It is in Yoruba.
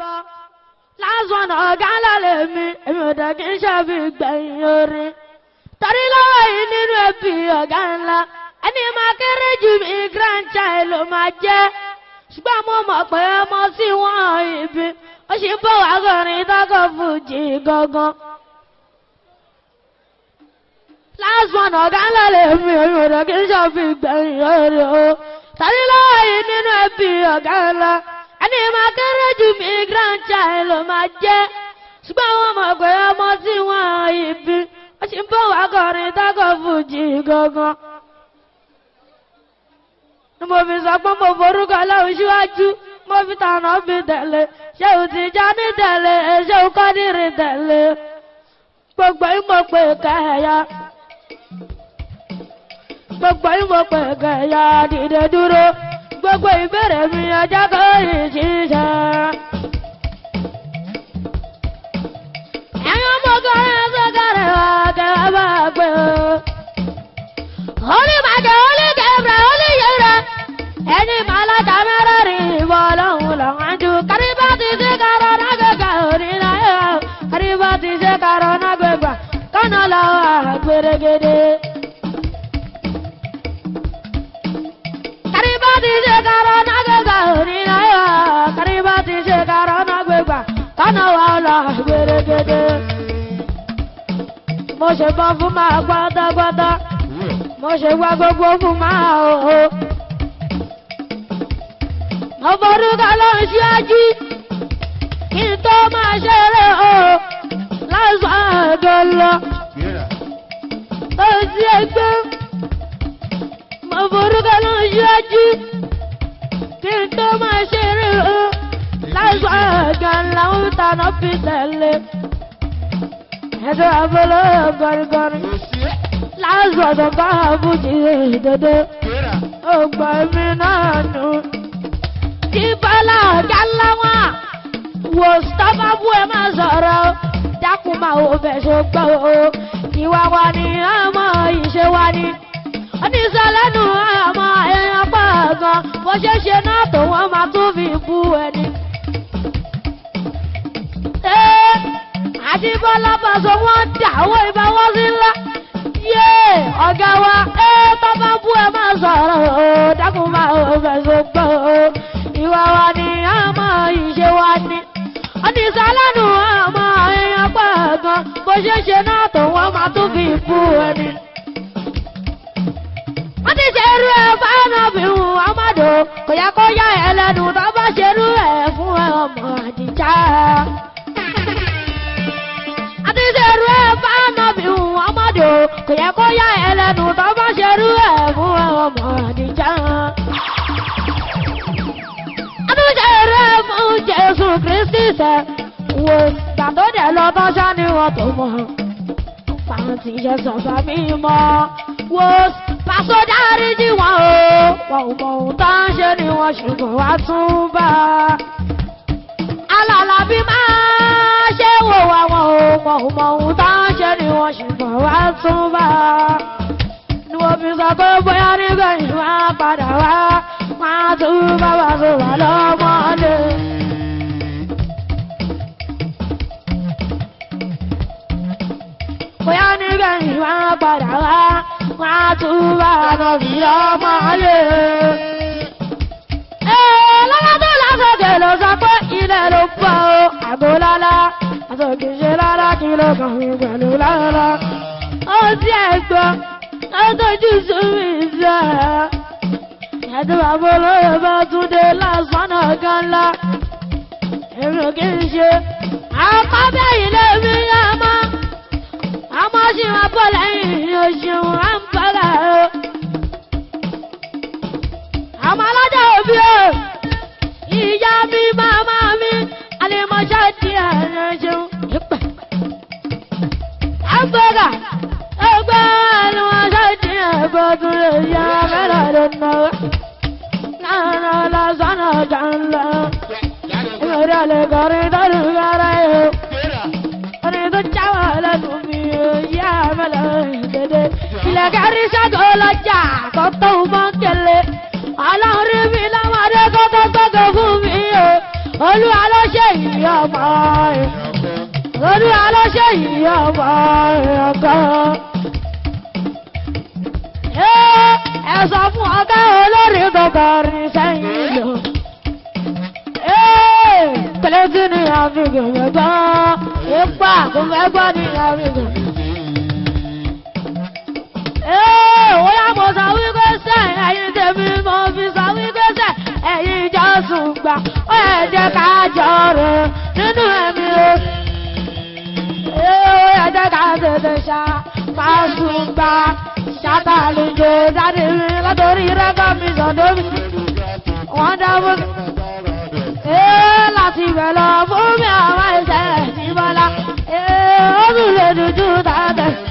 gbọ́ lásán ọ̀gá lálẹ́ mi èmi ò dẹ̀ kí n ṣàfi gbẹ̀yìn orin torí lọ́wọ́ yìí nínú ẹbí ọ̀gá ńlá ẹni máa kéré jù mí grandchild ló máa jẹ́ ṣùgbọ́n mo mọ̀ pé ọmọ sí wọn ibi ó sì ń bọ̀ wá kọrin tọkọ fújì gangan. lásán ọ̀gá lálẹ́ mi èmi ò dẹ̀ kí n ṣàfi gbẹ̀yìn orin o torí lọ́wọ́ yìí nínú ẹbí ọ̀gá ńlá ẹni máa kéré jù mí grandchild ló máa jẹ́ ṣùgbọ́n mo mọ̀ pé ọmọ sí wọn ibi ó sì ń bọ̀ wá kọrin tọkọ fújì gangan. mo fi sọ pé mo forúkọ lọ́hùn síwájú mo fi tànà fi tẹ̀lé ṣé o ti já ní tẹ̀lé ṣé o kọ́ nírí tẹ̀lé gbogbo ìmọ̀ pé kẹ̀yà gbogbo ìmọ̀ pé kẹ̀yà dìde dúró gbogbo ìbéèrè mi ọjọ́ kò rí ṣiṣẹ́. ẹ̀yin ọmọ kọrin sọ́kàrẹ̀ wá kẹ́ bá gbé o. Holy Maga, Holy Gabriel, Holy Yera. Any malaka merari bolong longanju. Karibati se karona gega orina ya. Karibati se karona gega. Kana lawa gweregede. Karibati se karona gega orina ya. Karibati se karona gega. Kana lawa gweregede. Mo ṣe bọ́ fún ma gbọ́dọ̀gbọ́dọ̀. Mo ṣe wá gbogbo fún máa o. Mo forúkọ lọ́hùn síwájú kí n tó máa ṣeré o. Lásán àgọ́ lọ. Ó sì ẹgbẹ́. Mo forúkọ lọ́hùn síwájú kí n tó máa ṣeré o. Lásán àgọ́ lọ ń tanná fi tẹ̀lé. Ẹ̀dọ́ àbọ̀lọ́ gọ́rígọ́rí. Lásán ọ̀dọ̀gá àbújì dédé. Ó gbà mí náà nù. Ìbálà ọ̀gá láwọn wò sọ́mà bú ẹ máa sọ̀rọ̀ dákun máa wò bẹ̀ ṣùgbọ́n o. Ìwà wa ni àmọ́ ìṣe wa ni. Oníṣẹ́lẹ́nu àmọ́ èèyàn pọ̀ gan. Bó ṣe ṣe náà tó wọ́n máa tún fi bú ẹni. Àdìbọ́lá Bàṣọ wọ́n dà owó ìbáwọ́ sí ńlá. Ọ̀gá wa bàbá bú ẹ máa sọ̀rọ̀ o dákun máa wò bẹ̀ ṣùgbọ́n o. Ìwà wa ni àmọ́ ìṣe wa ni. Oníṣẹ́lẹ́nu àmọ́ èèyàn pọ̀ gan. Bó ṣe ṣe náà tó wọ́n máa tún fi bú ẹni. Wọ́n ti ṣerú ẹ̀ fáánà bí wọn ọmọdé kò yẹ kó yá ẹ lẹ́nu tó bá ṣerú ẹ̀ fún ẹ ọmọ àdìjá. Wọ́n ti ṣerú ẹ̀ fáánà bí wọn ọmọdé kò yẹ kó yá ẹ lẹ́nu tó bá ṣerú ẹ̀ fún ẹ ọmọ àdìjá. Fún Jésù Kristi sẹ wo gbàdó dẹ lọ tọ́ṣá ni wọ́n tó mọ̀ fáwọn tí ṣe sọ̀fà mí mọ́ wo Pàṣọ dáríjì wọn o wọn ò mọ ohun tó ń ṣe ni wọ́n ṣùgbọ́n wá tún bá alàlàbí máa ṣe wò wá wọn o wọn ò mọ ohun tó ń ṣe ni wọ́n ṣùgbọ́n wá tún bá ni wọ́n fi sọ pé bóyá nígbẹ̀yìn wá padà wá. Máa tún bàbá tó wà lọ́mọdé. Bóyá nígbẹ̀yìn wá padà wá, máa tún bàbá tó fi lọ́mọdé. Lọ́wọ́ tó lásòkè ló sọ pé ilẹ̀ ló pọ̀ o, àgọ́ lálá. Àsòkè ṣe lálá kí ló kàn mí pẹ̀lú lálá. Ó ti ẹ̀gbọ́n, ó tójú sómi ìṣẹ́. Ẹ̀dùn bàbá olóyè bá tún dé lásán ọ̀gá ńlá. Èrò kì í ṣe àpá bẹ́yìn lèmi yá mọ́. Àmọ́ ṣì máa bọ̀ lẹ́yìn oṣù àǹfààní o. Àmọ́ alájà òbí o. Ìyá mi, màmá mi, àlèmọ́ṣá di àrùn ṣeun. Àgbẹ̀gà ẹgbẹ́ àlèmọ́ṣá di ẹ̀gbọ́n tún lè yá mẹ́rà lónà. La zona janla, ora le gore daru garayo. Ane to chavala tumi ya mala dede. Ila gari sa gola ja ko to mangele. Ala re bila mare ko to gumi. Olu ala sheyi yìí ọmọ ẹ̀ lórí aláṣẹ yìí ọmọ ẹ̀ kan. Ẹ sọ fún ọ̀gá olórí tó kọrin sẹ́yìn lò. Tẹ̀lẹ́tì ni àfikún mẹ́gbọ́n, ipa kò mẹ́gbọ́n ni àfikún. Wọ́n yá mo sọ wípé sẹ́, ẹ̀yin tèmi mo fi sọ wípé sẹ́, ẹ̀yin jọ sùn gbà, ó yẹ jẹ́ ká jọ rẹ̀ nínú ẹ̀mí o. Ó yẹ jẹ́ ká tètè ṣá, máa sùn gbà, ṣàtàlùjọ jáde mi látòrí rẹ́kọ̀ mi sọ̀dọ̀ mi. Wọ́n dábò láti bẹ̀ lọ fún mi àwọn ẹsẹ̀ ní bọ́lá. Ó tún lè dúdú tàbẹ̀.